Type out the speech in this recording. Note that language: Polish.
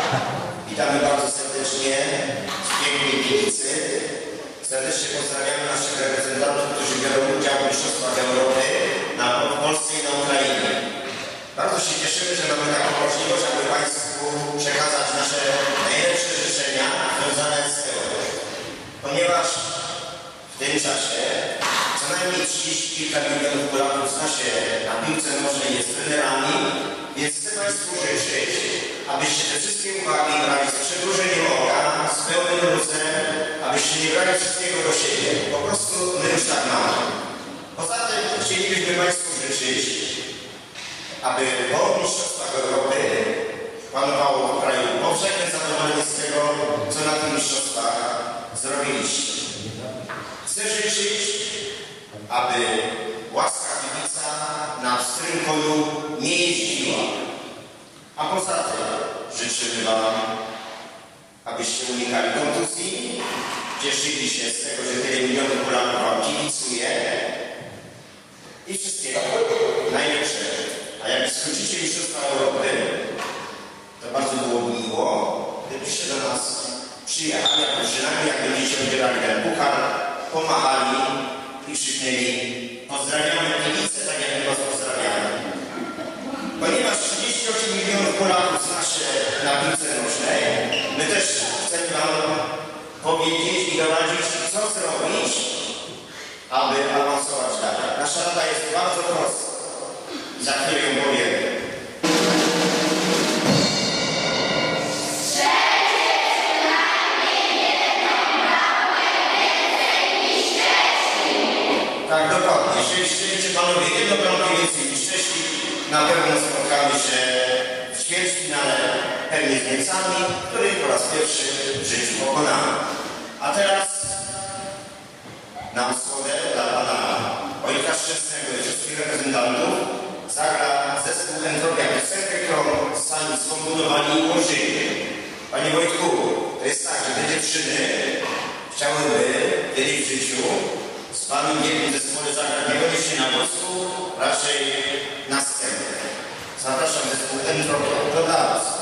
Witamy bardzo serdecznie z pięknej Gliwicy. Serdecznie pozdrawiamy naszych reprezentantów, którzy biorą udział w Mistrzostwach Europy w Polsce i na Ukrainie. Bardzo się cieszymy, że mamy taką możliwość, aby Państwu przekazać nasze najlepsze życzenia związane z Euro. Ponieważ w tym czasie co najmniej 30 kilka milionów Polaków zna się na piłce nożnej, jest trenerami, więc chcę Państwu życzyć, abyście te wszystkie uwagi brali z przydłużeniem oka, z pełnym luzem, abyście nie brali wszystkiego do siebie. Po prostu my już tak mamy. Poza tym chcielibyśmy Państwu życzyć, aby po Mistrzostwach Europy panowało w kraju powszechne zadowolenie z tego, co na tych mistrzostwach zrobiliście. Chcę życzyć, aby łaska kibica na pstrym koniu nie jeździła. A poza tym życzymy Wam, abyście unikali kontuzji, cieszyli się z tego, że tyle milionów Polaków Wam kibicuje i wszystkiego najlepszego. A jak skończycie Mistrzostwa Europy, to bardzo byłoby miło, gdybyście do nas przyjechali, a przynajmniej jak będziecie odbierali ten puchar, pomachali i krzyknęli: pozdrawiamy kibice, tak jak my Was pozdrawiamy. Ponieważ 38 milionów Polaków zna się na piłce nożnej, my też chcemy Wam powiedzieć i doradzić, co zrobić, aby awansować dalej. Nasza rada jest bardzo prosta. Za chwilę ją powiemy. Tak, dokładnie. Jeżeli strzelicie Panowie jedną bramkę więcej niż Czesi, na pewno spotkamy się w ćwierćfinale, pewnie z Niemcami, których po raz pierwszy w życiu pokonamy. A teraz na słodę dla Pana Wojtka Szczęsnego i wszystkich reprezentantów zagra zespół Entropia piosenkę, którą sami skomponowali i ułożyli. Panie Wojtku, to jest tak, że te dziewczyny chciałyby kiedyś w życiu z Panem wielkim zespole zagrać niekoniecznie na wózku, raczej na scenie. Zapraszam zespół Entropia. To dla Was.